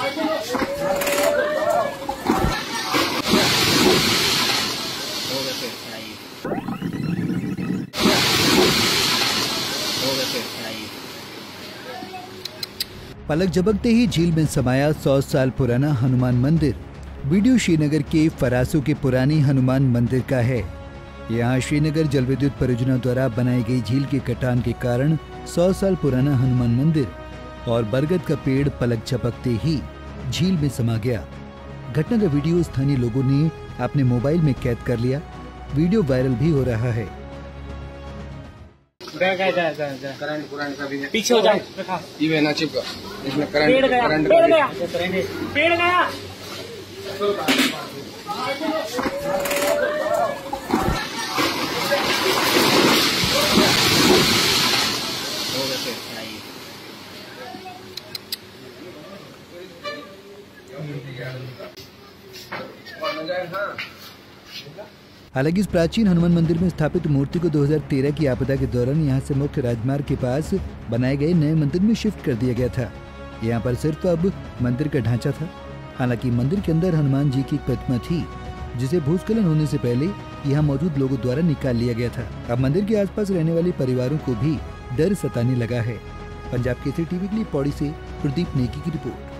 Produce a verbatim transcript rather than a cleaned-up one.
पलक झपकते ही झील में समाया सौ साल पुराना हनुमान मंदिर। वीडियो श्रीनगर के फरासों के पुरानी हनुमान मंदिर का है। यहाँ श्रीनगर जल विद्युत परियोजना द्वारा बनाई गई झील के कटान के कारण सौ साल पुराना हनुमान मंदिर और बरगद का पेड़ पलक झपकते ही झील में समा गया। घटना का वीडियो स्थानीय लोगों ने अपने मोबाइल में कैद कर लिया। वीडियो वायरल भी हो रहा है। गया गया गया गया गया करंट करंट का भी है। पीछे हो जाओ। ये ना चिपका इसमें करंट पेड़ गया करंट पेड़ गया पेड़ गया। हालांकि इस प्राचीन हनुमान मंदिर में स्थापित मूर्ति को दो हज़ार तेरह की आपदा के दौरान यहां से मुख्य राजमार्ग के पास बनाए गए नए मंदिर में शिफ्ट कर दिया गया था। यहां पर सिर्फ अब मंदिर का ढांचा था। हालांकि मंदिर के अंदर हनुमान जी की प्रतिमा थी, जिसे भूस्खलन होने से पहले यहां मौजूद लोगों द्वारा निकाल लिया गया था। अब मंदिर के आसपास रहने वाले परिवारों को भी डर सताने लगा है। पंजाब केसरी टीवी के लिए पौड़ी से प्रदीप नेगी की रिपोर्ट।